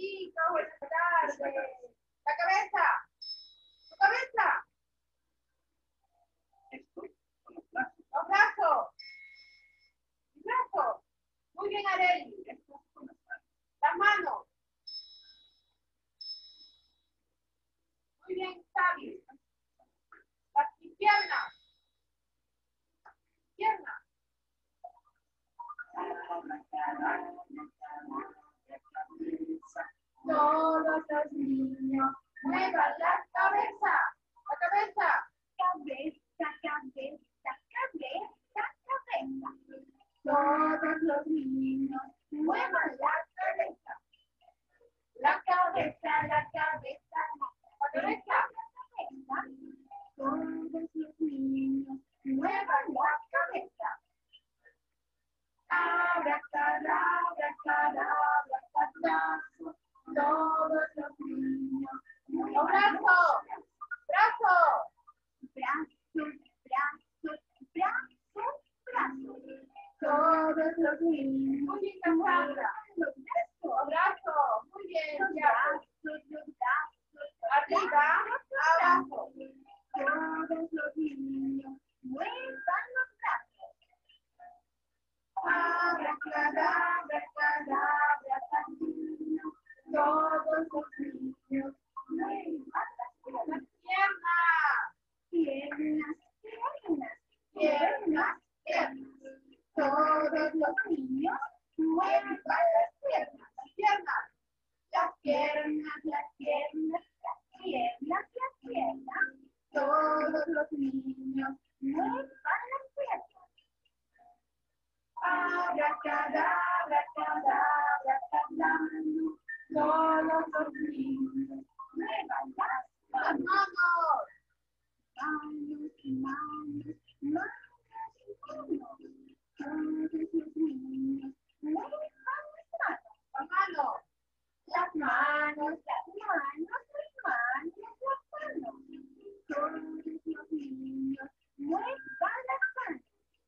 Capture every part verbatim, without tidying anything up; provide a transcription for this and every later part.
chicos, buenas tardes. La cabeza. Tu cabeza. Esto son los brazos. Los brazos. Los brazos. Muy bien, Areli. Esto son las manos. Las manos. Muy bien, Xavi. Las piernas. Piernas. Todos los niños muevan la cabeza. La cabeza. Cabeza, cabeza, cabeza, cabeza. Todos los niños muevan la cabeza. La cabeza, la cabeza, la cabeza. Todos los niños muevan la cabeza. Abracadabra, cadabra, payaso. Todos los niños muevan brazos, brazos, brazos, brazos, brazos, brazos. Todos los niños. Muy bien, Cassandra. Los brazos, brazos. Muy bien, ya. Los brazos, arriba, abajo. Todos los niños muevan los brazos. Abracadabra, cadabra, payaso. Todos los niños muevan las piernas. Piernas, piernas, piernas, piernas. Todos los niños muevan las piernas. Las piernas. Las piernas, las piernas, las piernas, las piernas. Todos los niños muevan las piernas. Abracadabra, cadabra, cadabra. Todos los niños muevan las manos. Manos, manos, manos, manos. Todos los niños muevan las manos. Las manos. Las manos, las manos, las manos, las manos. Todos los niños muevan las manos.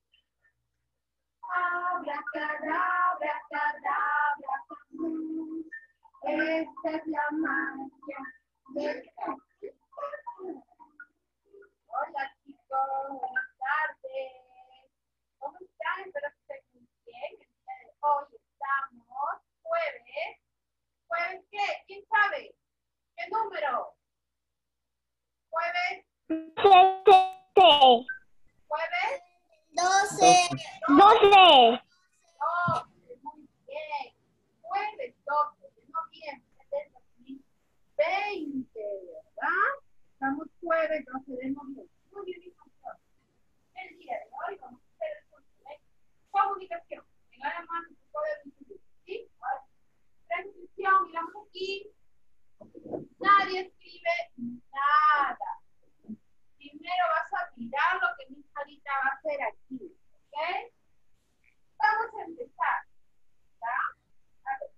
Abracadabra, cadabra, cadabra. Esta es la magia del computador. Hola chicos, buenas tardes. ¿Cómo están? Espero que estén muy bien. El día de hoy estamos jueves. ¿Jueves qué? ¿Quién sabe? ¿Qué número? ¿Jueves? doce. ¿Jueves? doce. doce. doce, muy bien. Jueves doce de noviembre del dos mil veinte, ¿verdad? Estamos jueves doce de noviembre. Muy bien, mi profesor. El día de hoy vamos a hacer el curso de comunicación. Tengan la mano en su poder de ¿sí? Transcripción, miramos aquí. Nadie escribe nada. Primero vas a mirar lo que mi Sarita va a hacer aquí. ¿Ok? Vamos a empezar. ¿Ya? A ver.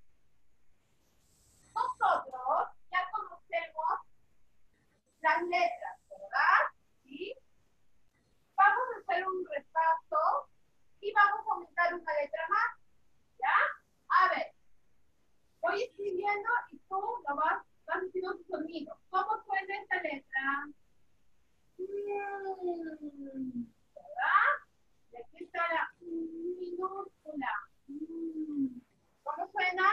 Nosotros ya conocemos las letras, ¿verdad? ¿Sí? Vamos a hacer un repaso y vamos a aumentar una letra más. ¿Ya? A ver. Voy escribiendo y tú lo vas, vas haciendo tu sonido. ¿Cómo suena esta letra? Mm, ¿verdad? Y aquí está la minúscula. Mm. ¿Cómo suena?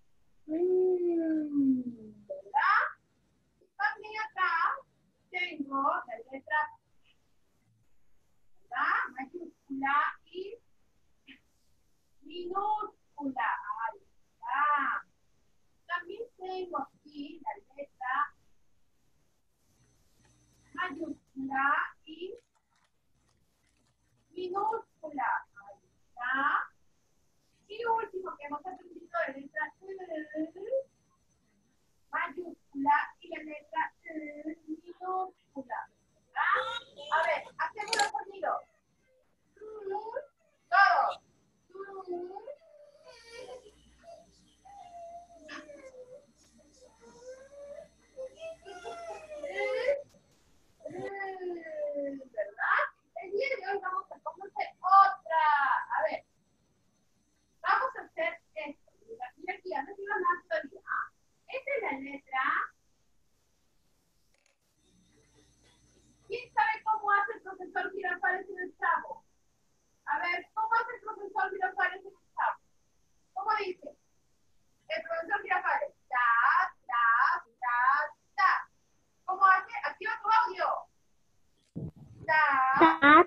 Mm, ¿verdad? También acá tengo la letra, ¿verdad? Mayúscula y minúscula. Ahí está. También tengo aquí la letra mayúscula y minúscula. Ahí está. Y lo último que hemos aprendido es la letra E, mayúscula y la letra E, minúscula. ¿Ah? A ver, hacemos los sonidos. Todos. ¿Verdad? El día de hoy vamos a conocer otra. A ver. Vamos a hacer esto. Mira aquí, ya no digo nada todavía.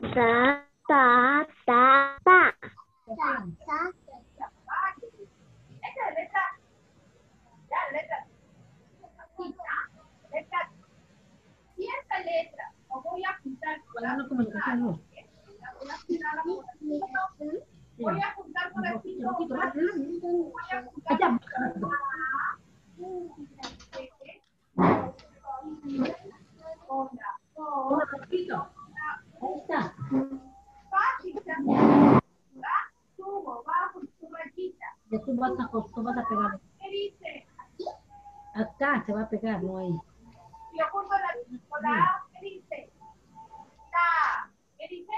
ta, ta, ta, ta. Esta es letra, ya, letra, aquí, ¿ya? Letra, y esta letra, lo voy a juntar con la comunicación no. la voy a juntar por aquí, voy a juntar por aquí, no, voy a juntar por con la Un ratito. Ahí está. fácil también, ¿verdad? Subo, bajo, su rayita. Ya tú vas a, tú vas a pegar. ¿Qué dice? Acá se va a pegar, no ahí. Si yo pongo la, con la A, ¿qué dice? Ta. ¿Qué dice?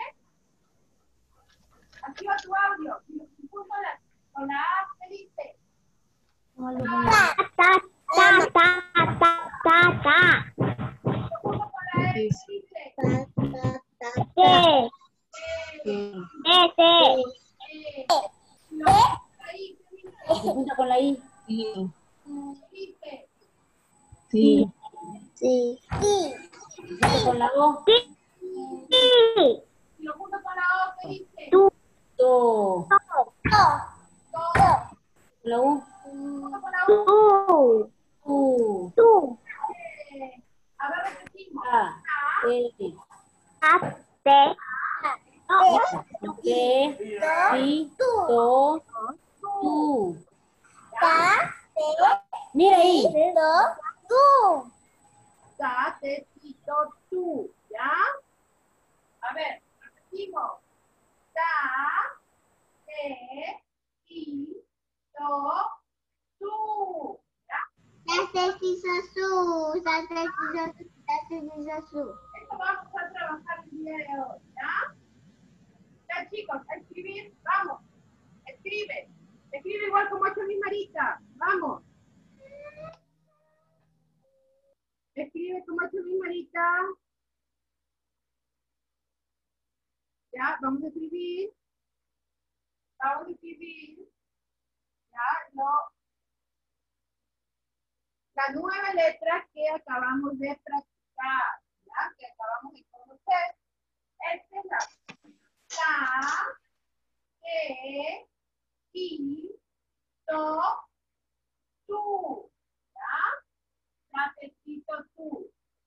Activa tu audio. Si yo pongo la, con la A, ¿qué dice? Ta, ta, ta, ta, ta, ta, ta. Si yo pongo con la E, ¿qué dice? Te, Eh, te, te. eh, si yo pongo con la I, ¿qué dice? Se junta con la I. ¿Qué dice? Sí. Sí. Sí. Se junta con la O. Sí. Si lo junto con la O, ¿qué dice? Tú. To. To. La U. Junto con la U, Tú. U. Tú. eh, a ver, repetimos. A. A, T. A, te. T. Si. To. Tu. Mira ahí. Tú. ta, te, ti, to, tú. ¿Ya? A ver, repetimos. Ta, te, ti, to, tú. ¿Ya? Esto vamos a trabajar el día de hoy. ¿Ya? Ya, chicos, a escribir. Vamos. Escribe. Escribe igual como ha hecho mi Marita. Vamos. Escribe como ha hecho mi Marita. Ya, vamos a escribir. Vamos a escribir. Ya, lo, la nueva letra que acabamos de practicar. Ya, que acabamos de conocer. Esta es la ta, te, ti, to, tú. ¿Ya? Ta, te, ti, to, tú.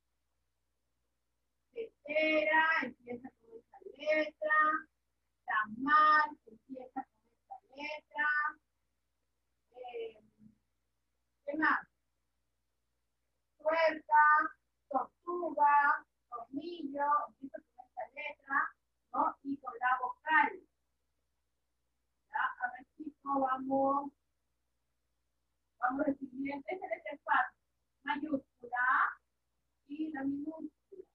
Tercera, empieza con esta letra. Tamal, empieza con esta letra. Eh, ¿Qué más? Puerta, tortuga, tornillo, empieza con esta letra, ¿no? Y con la vocal. ¿Ya? A ver, chicos, vamos. Vamos a escribir. Esta letra es fácil. Mayúscula y la minúscula.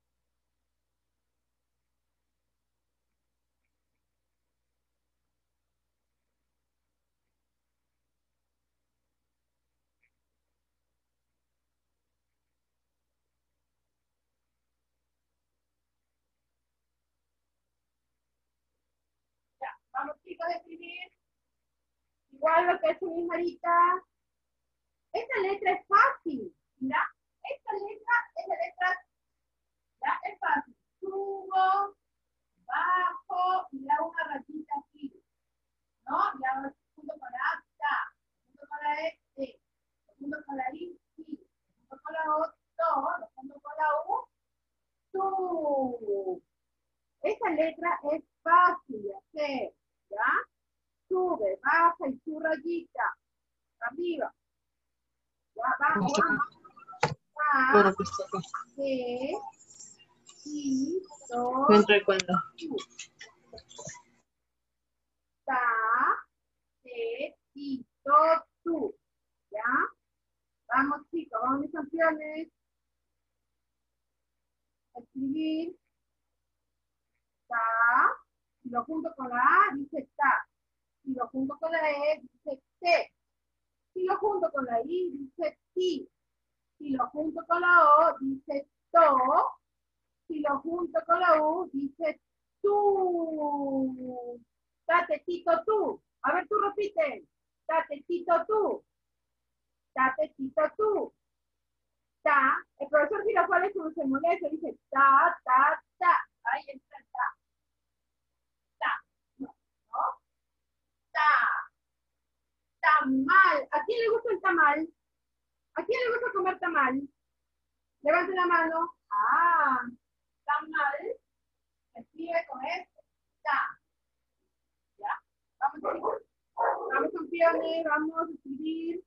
Ya, vamos chicos a escribir. Igual lo que ha hecho mi Marita. Esta letra es fácil. Mira, esta letra es la letra, ya es fácil. Subo, bajo y hago una rayita aquí. ¿No? Y ahora junto con la A, ta. Junto con la E, T. Junto con la I, sí. Junto con la O, to. Junto con la U, tu. Esta letra es fácil de hacer. ¿Ya? Sube, baja y su rayita. Arriba. Ya, vamos, vamos. Bueno, A, pues toca. T, I, to, No entré cuando. tu. Ta, te, ti, to, tú. ¿Ya? Vamos, chicos, vamos, mis campeones. Escribir. Ta. Si lo junto con la A, dice ta. Si lo junto con la E, dice te. Si lo junto con la I, dice ti. Si lo junto con la O, dice to. Si lo junto con la U, dice tú. Tate, tito, tú. A ver, tú repite. Tate, tito, tú. Tate, tito, tú. Ta. El profesor Girafales, como se molesta, dice ta, ta, ta. Ahí está ta. tamal? ¿A quién le gusta comer tamal? Levante la mano. Ah, tamal. Se escribe con esto. Ta. ¿Ya? Vamos, chicos. Vamos, campeones. Vamos a escribir.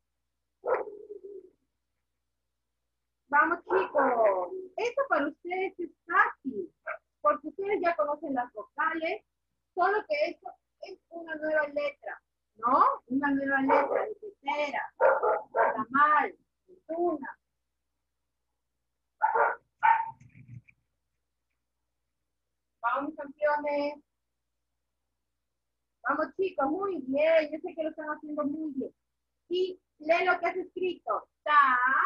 Vamos, chicos. Esto para ustedes es fácil, porque ustedes ya conocen las vocales, solo que esto es una nueva letra, ¿no? Una nueva letra, de tetera, tamal, de tuna. Vamos, campeones. Vamos, chicos, muy bien. Yo sé que lo están haciendo muy bien. Y lee lo que has escrito. Ta,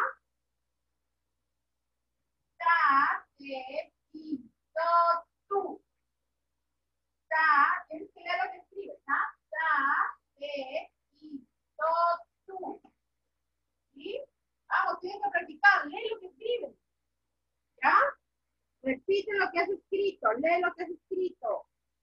ta, te, ti, to, tu. Ta, tienes que leer lo que escribes. Ta, ta, te, ti, to, tu. ¿Sí? Vamos, tienes que practicar. Lee lo que escribes. ¿Ya? Repite lo que has escrito. Lee lo que has escrito.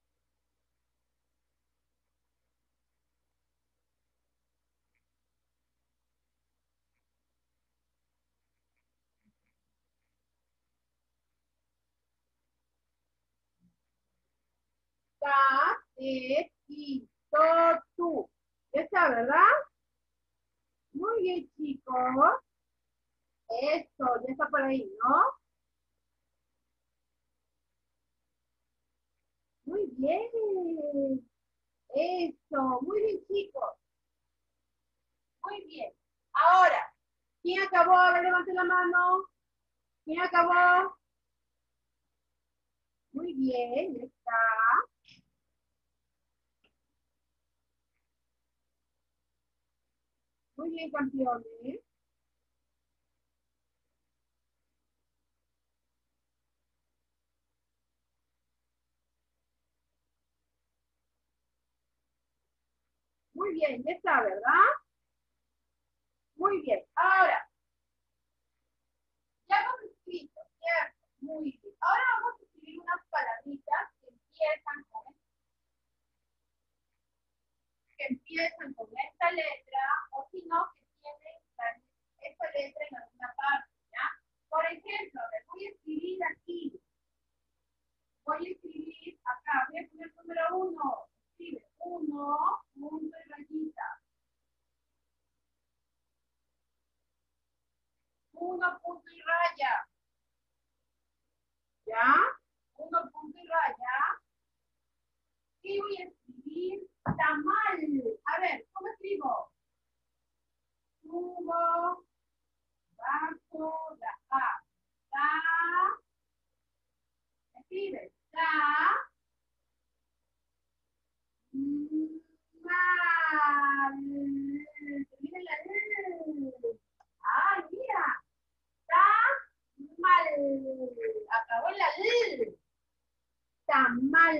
Ta, te, ti, to, tu. ¿Ya está, verdad? Muy bien, chicos. Eso, ya está por ahí, ¿no? Muy bien. Eso, muy bien, chicos. Muy bien. Ahora, ¿quién acabó? A ver, levante la mano. ¿Quién acabó? Muy bien, ya está. Muy bien, campeones. Muy bien, ya está, ¿verdad? Muy bien. Ahora, ya hemos escrito, ¿cierto? Muy bien. Ahora vamos a escribir unas palabritas que empiezan con, que empiezan con esta letra, o si no, que tienen la- esta letra en alguna parte, ¿ya? Por ejemplo, a ver, voy a escribir aquí. Voy a escribir acá. Voy a poner número uno. Escribe uno, punto y rayita. Uno, punto y raya. ¿Ya? Uno, punto y raya. Y voy a escribir tamal. A ver, ¿cómo escribo? Subo, bajo, la A. Ta. Escribe. Ta. Mal. Termina la L. Ah, mira. Tamal. Acabó la L. Tamal.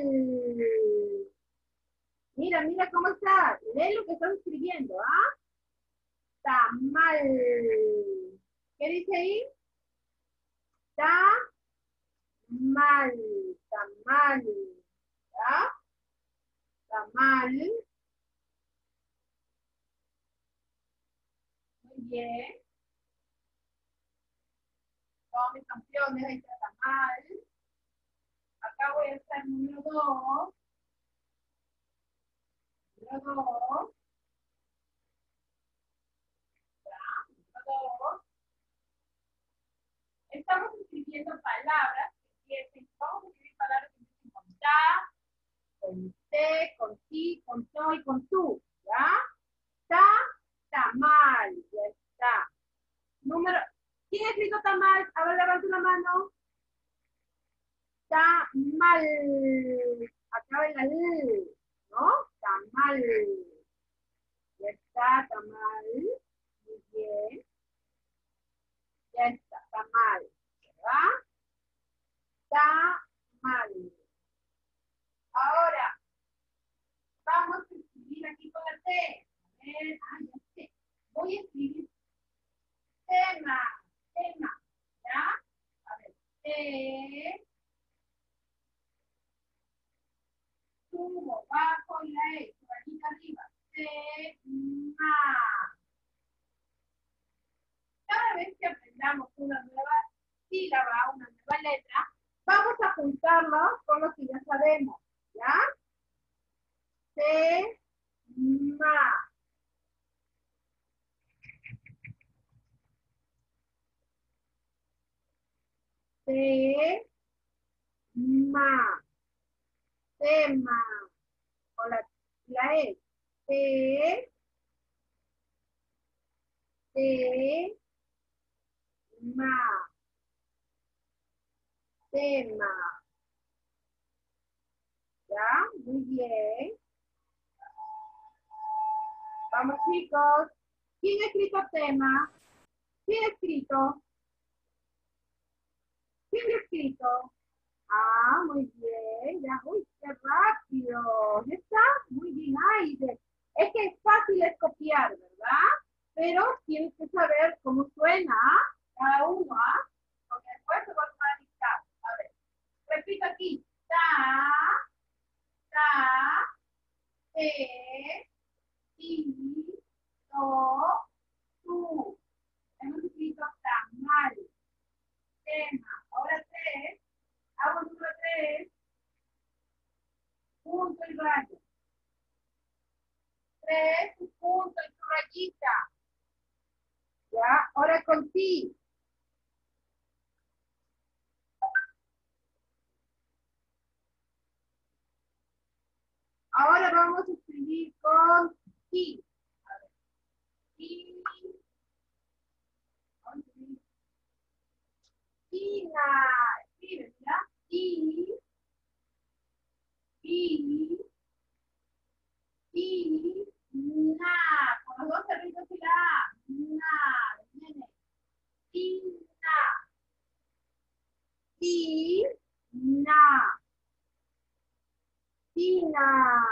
Mira, mira cómo está. Lee lo que estás escribiendo, ¿ah? Tamal. ¿Qué dice ahí? Tamal. Tamal. ¿Ya? Tamal. Muy bien. Todos mis campeones, ahí está tamal. Acá voy a estar número dos. Número dos. Número dos. Estamos escribiendo palabras que empiecen, vamos a escribir palabras que empiecen con ta, con te, con ti, con to y con tu, ¿ya? Ta, tamal, ya está. Número, ¿quién ha escrito tamal? A ver, levante la mano. Tamal, acaba en la L, ¿no? Tamal, ya está, tamal, muy bien, ya está, tamal, ¿verdad? Tamal. Ahora, vamos a escribir aquí con la T. A ver, ah, ya sé. Voy a escribir tema, tema, ¿ya? A ver, T, subo, bajo y la E, rayita arriba. Tema. Cada vez que aprendamos una nueva sílaba, una nueva letra, vamos a juntarlo con lo que ya sabemos, ¿ya? Tema. Tema. Tema. O la, la E. Te. Te. Ma. Tema. ¿Ya? Muy bien. Vamos, chicos. ¿Quién ha escrito tema? ¿Quién ha escrito? ¿Quién ha escrito? Ah, muy bien. Ya, uy, qué rápido. ¿Ya está? Muy bien, Aide. Es que es fácil es copiar, ¿verdad? Pero tienes que saber cómo suena cada uno, ¿ah? Porque después se va a dictar. A ver, repito aquí. Ta, ta, te, ti, to, tu. Hemos escrito tamal. Tema. Ahora tres. Hago el número tres. Punto y raya. Tres, tu punto y tu rayita. Ya, ahora con ti. Ahora vamos a escribir con ti. A ver. Ti. Tina. Escribe, ¿ya? Ti. Ti. Ti. Na. Con los dos cerritos y la A. Na. Viene. Tina. Ti. Na. Tina.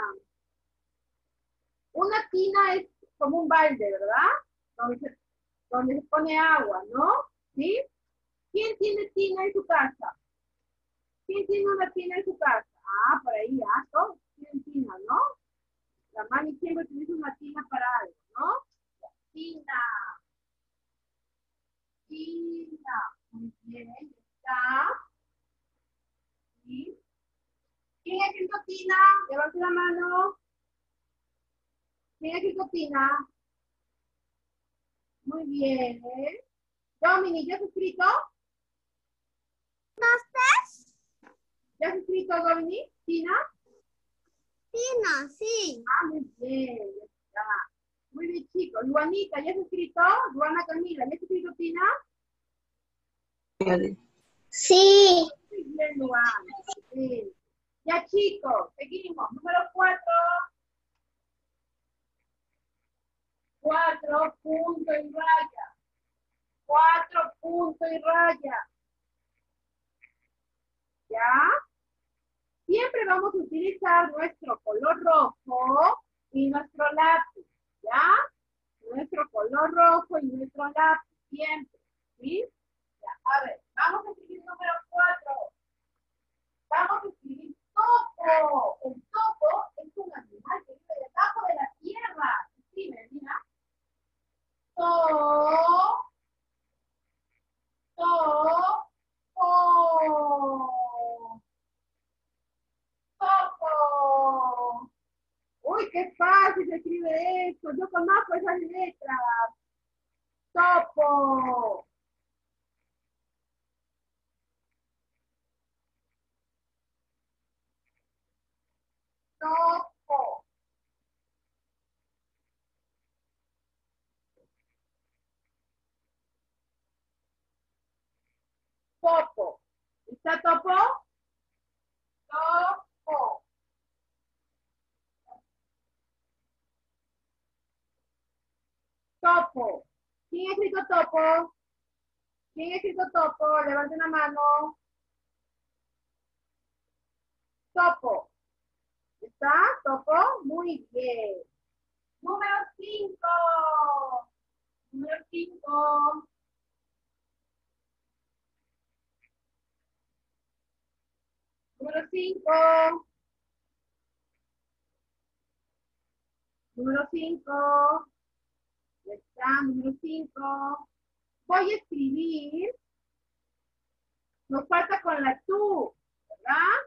Una tina es como un balde, ¿verdad? Donde se, donde se pone agua, ¿no? ¿Sí? ¿Quién tiene tina en su casa? ¿Quién tiene una tina en su casa? Ah, por ahí, ah, todos tienen tina, ¿no? La mami siempre utiliza una tina para algo, ¿no? Tina. Tina. Muy bien, está. ¿Sí? ¿Quién es escrito tina? Levante la mano. ¿Quién es escrito tina? Muy bien. Domini, ¿ya has escrito? No sé. ¿Ya has escrito, Domini? ¿Tina? Tina, sí. Ah, muy bien, ya está. Muy bien, chicos. Luanita, ¿ya has escrito? Luana Camila, ¿ya has escrito, Tina? Sí. Muy bien, Luana. Sí. Ya, chicos, seguimos. Número cuatro. Cuatro, punto y raya. Cuatro, punto y raya. ¿Ya? Siempre vamos a utilizar nuestro color rojo y nuestro lápiz. ¿Ya? Nuestro color rojo y nuestro lápiz. Siempre. ¿Sí? Ya, a ver, vamos a escribir número cuatro. Vamos a escribir topo. El topo es un animal que vive debajo de la tierra. Escribe, mira. To, to, po. Topo. Uy, qué fácil se escribe eso. Yo conozco esas letras. Topo. Topo. Topo. ¿Está topo? Topo. Topo. ¿Quién ha escrito topo? ¿Quién ha escrito topo? Levante una mano. Topo. ¿Está? ¿Topo? Muy bien. Número cinco. Número cinco. Número cinco. Número cinco. Ya está, número cinco. voy a escribir. Nos falta con la tú, ¿verdad?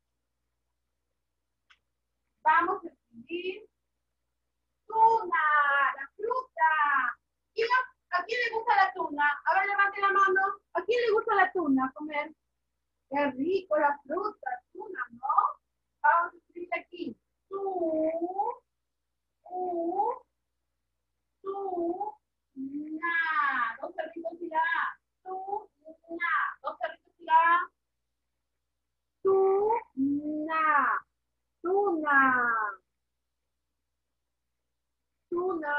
Vamos a escribir tuna, la fruta. ¿Quién, ¿A quién le gusta la tuna? A ver, levante la mano. ¿A quién le gusta la tuna comer? Qué rico la fruta, tuna, ¿no? Vamos a escribir aquí. Tú, u, tú, na. Dos cerritos y la A. Tú, na. Dos cerritos y la A. Tú, na. Tuna. Tuna.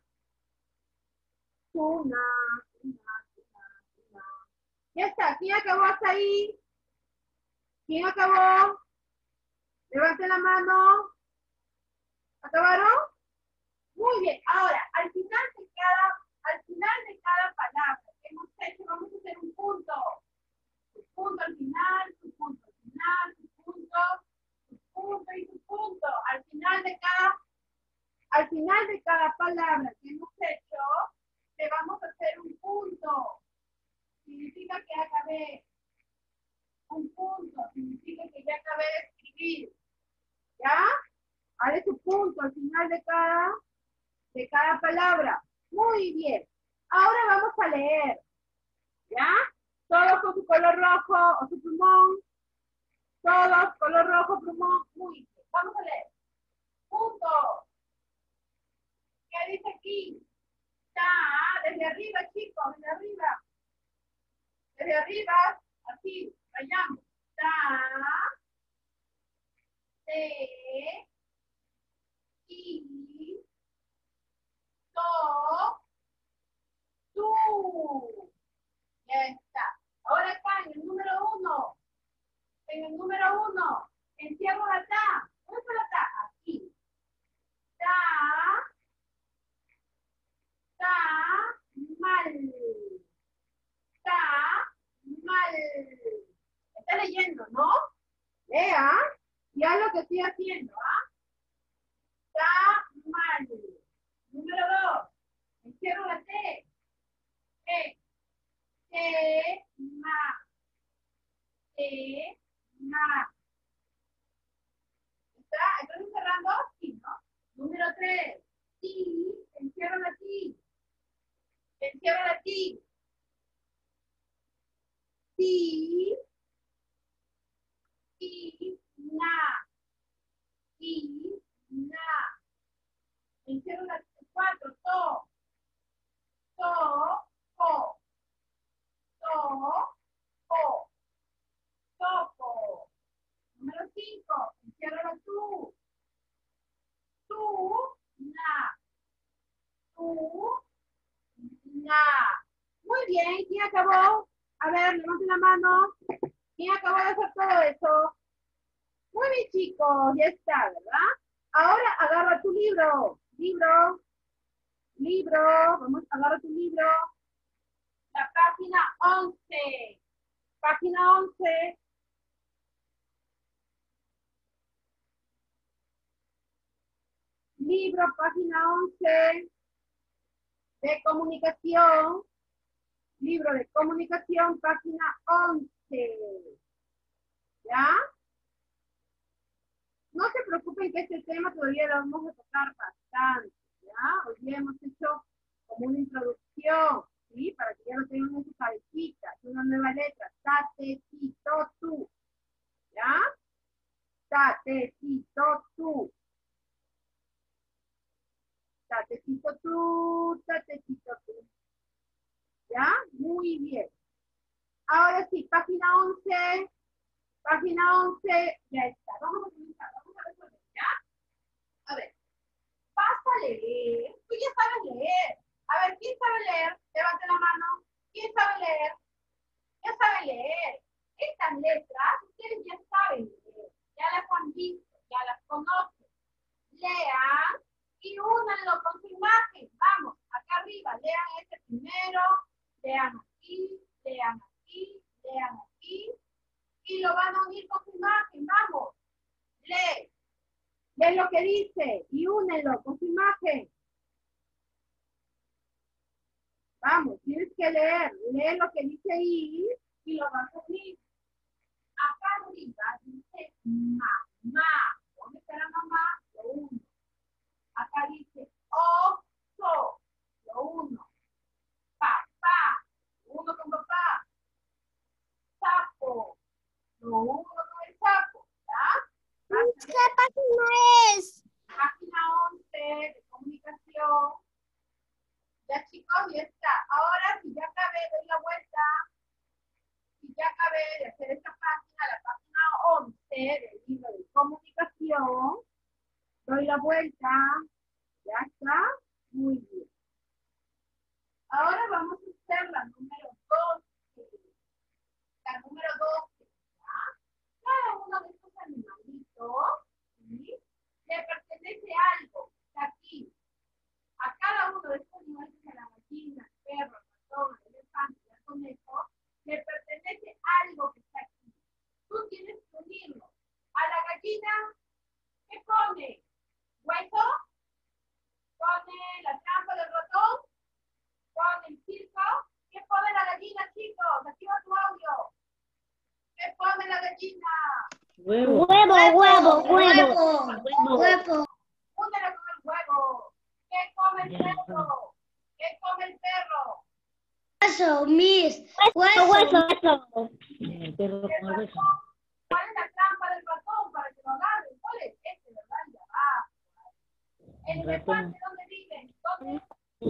Tuna. Tuna, tuna, tuna. Ya está. ¿Quién acabó hasta ahí? ¿Quién acabó? Levante la mano. ¿Acabaron? Muy bien. Ahora, al final de cada, al final de cada palabra que hemos hecho, vamos a hacer un punto. Su punto al final, su punto al final, su punto, su punto y su punto. Al final de cada, al final de cada palabra que hemos hecho, le vamos a hacer un punto. Significa que acabé. Un punto significa que ya acabé de escribir. ¿Ya? Haré su punto al final de cada, de cada palabra. Muy bien. Ahora vamos a leer. ¿Ya? Todos con su color rojo o su plumón. Todos, color rojo, plumón. Muy bien. Vamos a leer. Punto. ¿Qué dice aquí? Ya, desde arriba, chicos, desde arriba. Desde arriba, así, vayamos. Ta, te, y, to, tú. Ya está. Ahora acá en el número uno. En el número uno. Encierro la ta. ¿Dónde está la ta? Aquí. Ta, ta, mal. Ta, mal. Está leyendo, ¿no? Lea. Ya lo que estoy haciendo, ¿ah? Está mal. Número dos. Encierro la T. T. T, ma. T, ma. ¿Está? ¿Estás encerrando? Sí, ¿no? Número tres. Ti. Encierro la ti. Encierro la ti. Ti. Ti, na. Ti, na. Encierro la cuatro. To. To, o. To, o. Topo. Número cinco. Encierro la tú. Tú, na. Tú, na. Muy bien. ¿Quién acabó? A ver, levante la mano. ¿Quién acabó de hacer todo eso? Muy bien, chicos. Ya está, ¿verdad? Ahora agarra tu libro. Libro. Libro. Vamos a agarrar tu libro. La página once. Página once. Libro, página once. De comunicación. Libro de comunicación, página once. ¿Ya? No se preocupen que este tema todavía lo vamos a tocar bastante. ¿Ya? Hoy día hemos hecho como una introducción. ¿Sí? Para que ya lo tengan en su cabecita. Es una nueva letra. Tate, ti, to, tu. ¿Ya? Tate, ti, to, tu. Tate, ti, to, tu. Tate, ti, to, tu. ¿Ya? Muy bien. Ahora sí, página once. Página once. Ya está. Vamos a comenzar. Vamos a resolver. ¿Ya? A ver. Vas a leer. Tú ya sabes leer. A ver, ¿quién sabe leer? Levante la mano. ¿Quién sabe leer? Ya sabe leer. Estas letras, ustedes ya saben leer. Ya las han visto, ya las conocen. Lean y únanlo con su imagen. Vamos, acá arriba, lean este primero. Lean aquí, lean aquí, lean aquí. Y lo van a unir con su imagen. Vamos. Lee. Lee lo que dice y únenlo con su imagen. Vamos, tienes que leer. Lee lo que dice ahí y lo vas a unir. Acá arriba dice mamá. ¿Dónde está la mamá? Lo uno. Acá dice oso. Lo uno. Papá. Uno con papá. Sapo. Lo uno con el sapo. ¿Ya? ¿Qué página es? Página once de comunicación. Ya chicos, ya está. Ahora si ya acabé, doy la vuelta. Si ya acabé de hacer esta página, la página once del libro de comunicación, doy la vuelta. Ya está. Muy bien. Ahora vamos a hacer la número doce. La número doce. ¿Ya? Cada uno de estos animalitos, ¿sí?, le pertenece algo. Está aquí. A cada uno de estos animales, a la gallina, el perro, el ratón, el elefante, el conejo, le pertenece algo que está aquí. Tú tienes que unirlo. A la gallina, ¿qué pone? ¿Hueso? ¿Pone la trampa del ratón? ¿Pone el circo? ¿Qué pone la gallina, chicos? Activa tu audio. ¿Qué pone la gallina? Huevo. Huevo, huevo, huevo. Huevo. Huevo. Únela con el huevo. ¿Qué come el perro? ¿Qué come el perro? Hueso, mis. Hueso, Hueso. hueso. El perro El con el hueso. ratón. ¿Cuál es la trampa del ratón para que lo agarren? ¿Cuál es? Este, ¿verdad? Ya va. ¿El El elefante ratón. dónde vive? ¿Dónde?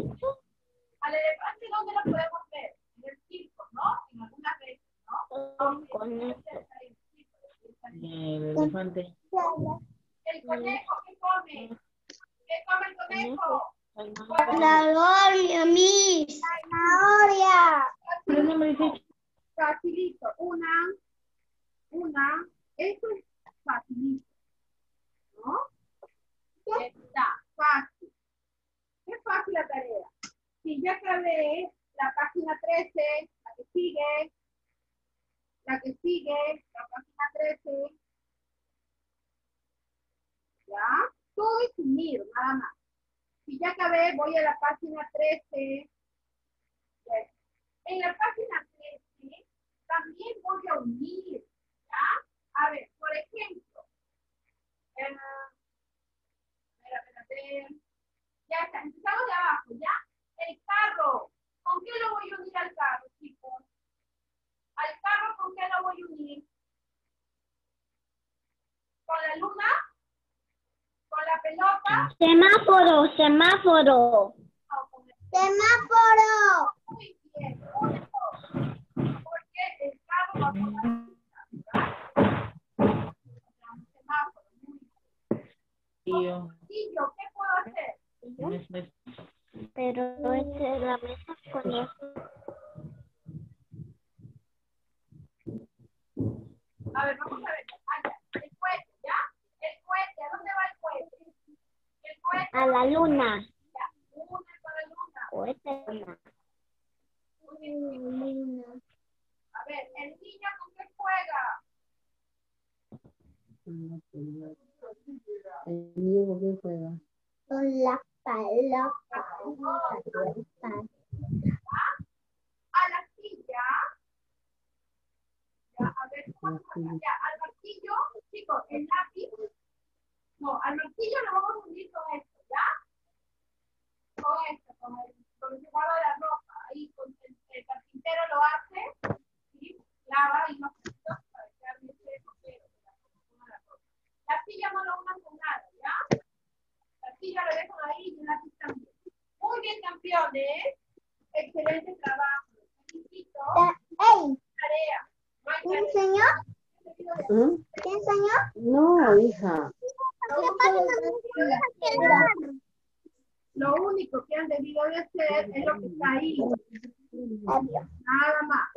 Al elefante, ¿dónde lo podemos ver? En el circo, ¿no? En algunas veces, ¿no? Aunque Con no esto. cerca del circo, está en- El elefante. El conejo, ¿qué come? ¿Qué come el conejo? Zanahoria, mis. Zanahoria. Pero no me dice. Facilito. Una, una, eso es facilito, ¿no? Está fácil. Es fácil la tarea. Si ya acabé la página trece, la que sigue, la que sigue, la página trece, ¿ya? Todo es unir, nada más. Si ya acabé, voy a la página trece. Bien. En la página trece también voy a unir, ¿ya? A ver, por ejemplo, eh, a ver, a ver, a ver. Ya está, empezamos de abajo, ¿ya? El carro. ¿Con qué lo voy a unir al carro, chicos? ¿Al carro con qué lo voy a unir? ¿Con la luna? ¿Con la pelota? Semáforo, semáforo. No, con el... Semáforo. Muy bien, único. Porque el carro va con la luna, ¿verdad? Un semáforo, muy bien. Tío. ¿Y yo qué puedo hacer? No es- no es- Pero esa es la mesa con esto. A ver, vamos a ver. Allá, el cohete, ¿ya? El cohete, ¿a dónde va el cohete? El cohete. A la luna. Ya, una con la luna. Cohete, luna. Muy bien. A ver, el niño con qué juega. El niño con qué juega. Con la pelota. A la silla. Ya, a ver, ¿cómo se llama? Ya, al martillo, chicos, el lápiz. No, al martillo lo vamos a unir con esto, ¿ya? Con esto, con el, con el que guarda la ropa. Ahí con el, el carpintero lo hace, ¿sí? Clava ahí unos puntos para que haga ese cosero, la ropa. La silla no lo unan con nada, ¿ya? La silla lo dejan ahí y el lápiz también. Muy bien, campeones. Excelente trabajo. Felicito. ¡Ey! Tarea. No hay ¿Me tarea. enseñó? ¿Mm? ¿Te enseñó? No, hija. ¿Qué página? Lo único que han debido de hacer es lo que está ahí. Adiós. Nada más.